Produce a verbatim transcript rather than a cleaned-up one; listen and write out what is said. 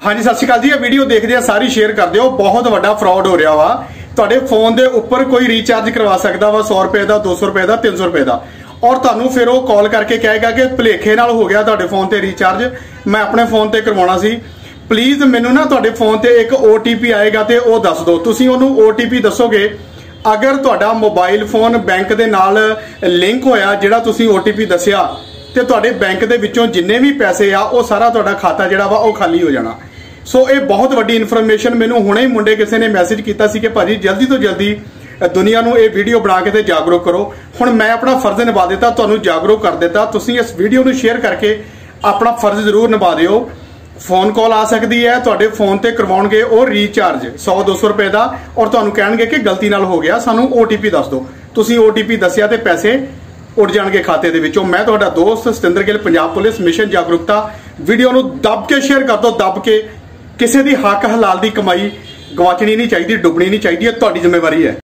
हाँ जी, सत श्री अकाल जी। ये वीडियो देखते सारी शेयर कर दियो। बहुत बड़ा फ्रॉड हो रहा वा। तुहाडे फोन के उपर कोई रिचार्ज करवा सकता वा सौ रुपए का, दो सौ रुपए का, तीन सौ रुपए का, और तुहानू फिर वो कॉल करके कहेगा कि भुलेखे नाल हो गया तुहाडे फोन ते रिचार्ज, मैं अपने फोन ते करवाउणा सी, प्लीज मैनू ना तुहाडे फोन ते एक ओ टी पी आएगा तो वह दस दो। तुसीं उहनूं ओ टी पी दसोगे। अगर तुहाडा मोबाइल फोन बैंक दे नाल लिंक होया, जिहड़ा तुसीं ओ टी पी दसिया, तो तुहाडे बैंक दे विचों जिन्ने भी पैसे आ वो सारा तुहाडा खाता जिहड़ा वा वो खाली हो जाना। सो ये बहुत वड्डी इन्फॉर्मेशन मैनू हुणे ही मुंडे किसी ने मैसेज किया कि भाजी जल्दी तो जल्दी दुनिया नूं ये वीडियो बना के ते जागरूक करो। हुण मैं अपना फर्ज निभा दिता, तुहानूं जागरूक कर दिता। तुसीं इस वीडियो नूं शेयर करके अपना फर्ज जरूर निभा दिओ। फोन कॉल आ सकती है, तुहाडे फोन ते करवाउणगे वो रिचार्ज सौ दो सौ रुपए का, और तुहानूं कहणगे कि गलती नाल हो गया, सानूं ओ टी पी दस दो। तुसीं ओ टी पी दसिया ते पैसे उड़ जाणगे खाते दे विचों। मैं तुहाडा दोस्त सतिंदर गिल, पंजाब पुलिस मिशन जागरूकता। वीडियो नूं दब के शेयर कर दो, दब के। किसी की हक हलाल की कमाई गवाचनी नहीं चाहिए, डुबनी नहीं चाहिए। तुहाडी जिम्मेवारी है।